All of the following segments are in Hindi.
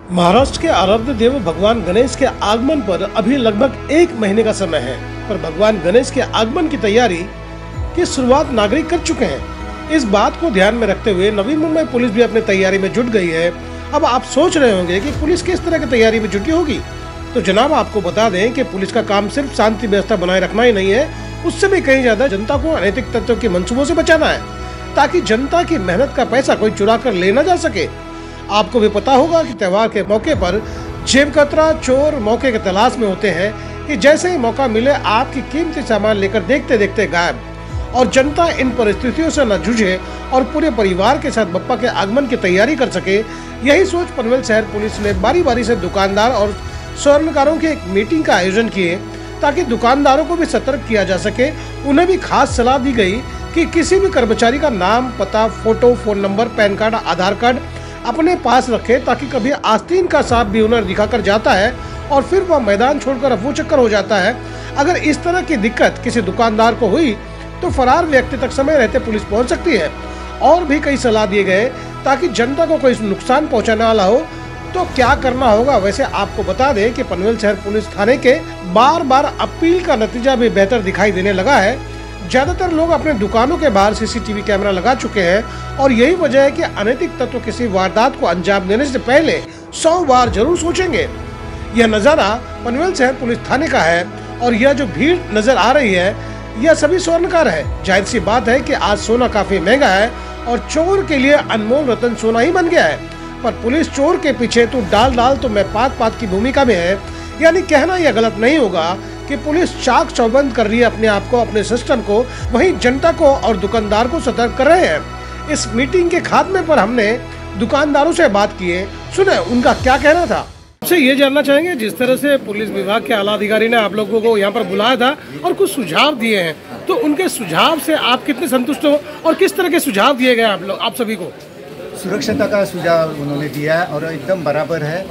महाराष्ट्र के आराध्य देव भगवान गणेश के आगमन पर अभी लगभग 1 महीने का समय है, पर भगवान गणेश के आगमन की तैयारी की शुरुआत नागरिक कर चुके हैं। इस बात को ध्यान में रखते हुए नवी मुंबई पुलिस भी अपनी तैयारी में जुट गई है। अब आप सोच रहे होंगे कि पुलिस किस तरह की तैयारी में जुटी होगी, तो जनाब आपको बता दें कि पुलिस का काम सिर्फ शांति व्यवस्था बनाए रखना ही नहीं है, उससे भी कहीं ज्यादा जनता को अनैतिक तत्वों के मंसूबों से बचाना है, ताकि जनता की मेहनत का पैसा कोई चुरा कर ले न जा सके। आपको भी पता होगा कि त्योहार के मौके पर जेब कतरा चोर मौके की तलाश में होते हैं कि जैसे ही मौका मिले आपकी कीमती सामान लेकर देखते देखते गायब, और जनता इन परिस्थितियों से न जूझे और पूरे परिवार के साथ बप्पा के आगमन की तैयारी कर सके। यही सोच पनवेल शहर पुलिस ने बारी बारी से दुकानदार और स्वर्णकारों की एक मीटिंग का आयोजन किए, ताकि दुकानदारों को भी सतर्क किया जा सके। उन्हें भी खास सलाह दी गई कि किसी भी कर्मचारी का नाम, पता, photo, phone number, PAN card, Aadhaar card अपने पास रखे, ताकि कभी आस्तीन का सांप भी उन्हें दिखाकर जाता है और फिर वह मैदान छोड़कर अफू चक्कर हो जाता है। अगर इस तरह की दिक्कत किसी दुकानदार को हुई तो फरार व्यक्ति तक समय रहते पुलिस पहुंच सकती है। और भी कई सलाह दिए गए ताकि जनता को कोई नुकसान पहुंचाने वाला हो तो क्या करना होगा। वैसे आपको बता दें कि पनवेल शहर पुलिस थाने के बार बार अपील का नतीजा भी बेहतर दिखाई देने लगा है। ज्यादातर लोग अपने दुकानों के बाहर सीसीटीवी कैमरा लगा चुके हैं, और यही वजह है कि अनैतिक तत्व किसी वारदात को अंजाम देने से पहले 100 बार जरूर सोचेंगे। यह नजारा पनवेल शहर पुलिस थाने का है, और यह जो भीड़ नजर आ रही है यह सभी स्वर्णकार है। जाहिर सी बात है कि आज सोना काफी महंगा है और चोर के लिए अनमोल रतन सोना ही बन गया है, पर पुलिस चोर के पीछे तू डाल तो मैं पात की भूमिका में है। यानी कहना यह गलत नहीं होगा कि पुलिस चाक चौबंद कर रही है अपने आप को, अपने सिस्टम को, वहीं जनता को और दुकानदार को सतर्क कर रहे हैं। इस मीटिंग के खात्मे पर हमने दुकानदारों से बात की है, सुने उनका क्या कहना था। आपसे ये जानना चाहेंगे, जिस तरह से पुलिस विभाग के आला अधिकारी ने आप लोगों को यहाँ पर बुलाया था और कुछ सुझाव दिए हैं, तो उनके सुझाव से आप कितने संतुष्ट हो और किस तरह के सुझाव दिए गए आप सभी को? सुरक्षता का सुझाव उन्होंने दिया है और एकदम बराबर है,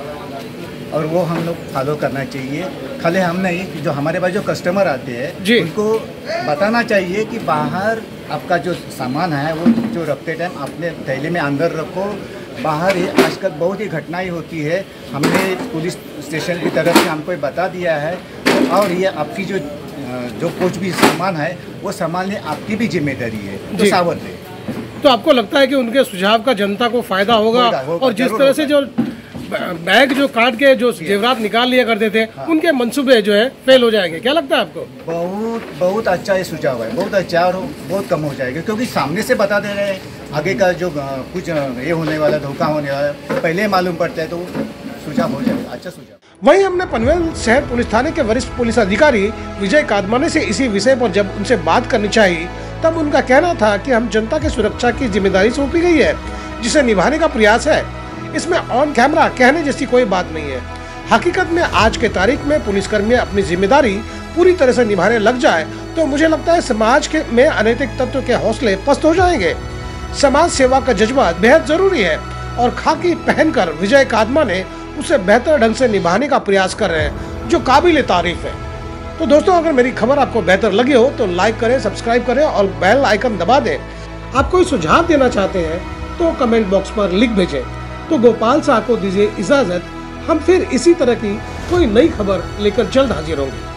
और वो हम लोग फॉलो करना चाहिए। खाली हम नहीं कि जो हमारे पास जो कस्टमर आते हैं उनको बताना चाहिए कि बाहर आपका जो सामान है वो जो रखते टाइम अपने थैले में अंदर रखो। बाहर ही आजकल बहुत ही घटनाएं होती है, हमने पुलिस स्टेशन की तरफ से हमको बता दिया है। और ये आपकी जो कुछ भी सामान है वो संभालने आपकी भी जिम्मेदारी है, तो सावध है। तो आपको लगता है कि उनके सुझाव का जनता को फायदा होगा? और जिस तरह से जो बैग जो काट के जो जेवरात निकाल लिया करते थे, उनके मंसूबे जो है फेल हो जाएंगे, क्या लगता है आपको? बहुत अच्छा ये सुझाव है, बहुत अच्छा, और बहुत कम हो जाएगा, क्योंकि सामने से बता दे रहे हैं। आगे का जो कुछ ये होने वाला, धोखा होने वाला पहले मालूम पड़ता है, तो सुझाव हो जाएगा, अच्छा सुझाव। वहीं हमने पनवेल शहर पुलिस थाने के वरिष्ठ पुलिस अधिकारी विजय कादमाने से इसी विषय पर जब उनसे बात करनी चाहिए, तब उनका कहना था कि हम जनता की सुरक्षा की जिम्मेदारी सौंपी गई है, जिसे निभाने का प्रयास है। इसमें ऑन कैमरा कहने जैसी कोई बात नहीं है। हकीकत में आज के तारीख में पुलिसकर्मी अपनी जिम्मेदारी पूरी तरह से निभाने लग जाए तो मुझे लगता है समाज के में अनैतिक तत्व के हौसले पस्त हो जाएंगे। समाज सेवा का जज्बा बेहद जरूरी है, और खाकी पहनकर विजय कादमा ने उसे बेहतर ढंग से निभाने का प्रयास कर रहे हैं, जो काबिल तारीफ है। तो दोस्तों, अगर मेरी खबर आपको बेहतर लगी हो तो लाइक करें, सब्सक्राइब करें और बेल आइकन दबा दें। आप कोई सुझाव देना चाहते हैं तो कमेंट बॉक्स पर लिख भेजें। तो गोपाल शाह को दीजिए इजाजत, हम फिर इसी तरह की कोई नई खबर लेकर जल्द हाजिर होंगे।